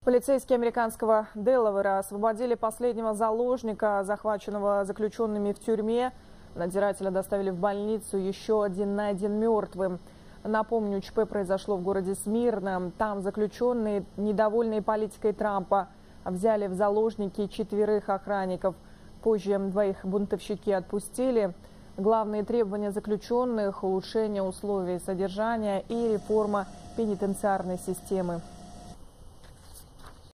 Полицейские американского Делавера освободили последнего заложника, захваченного заключенными в тюрьме. Надзирателя доставили в больницу, еще один найден мертвым. Напомню, ЧП произошло в городе Смирна. Там заключенные, недовольные политикой Трампа, взяли в заложники 4 охранников. Позже 2 бунтовщики отпустили. Главные требования заключенных – улучшение условий содержания и реформа пенитенциарной системы.